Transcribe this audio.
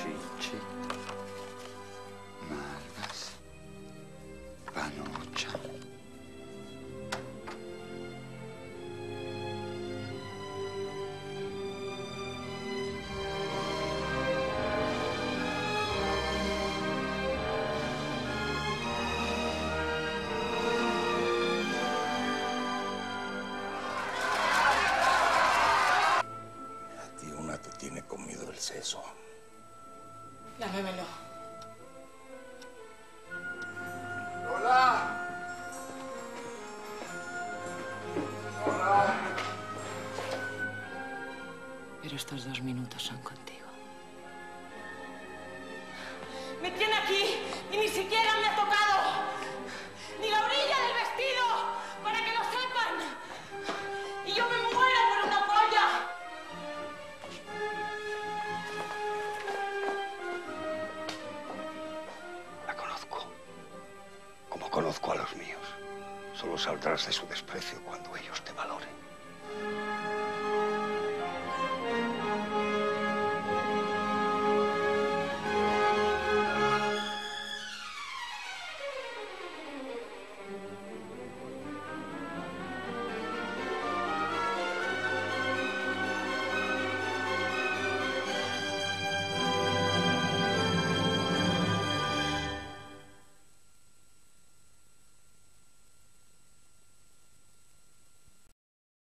Chichi, malvas, panucha. Una te tiene comido el seso. Dámemelo. ¡Lola! ¡Lola! Pero estos 2 minutos son contigo. Me tiene aquí y ni siquiera me ha tocado. Ni la orilla del vestido, para que lo sepan. Y yo me muero por una polla. La conozco. Como conozco a los míos. Solo saldrás de su desprecio cuando ellos te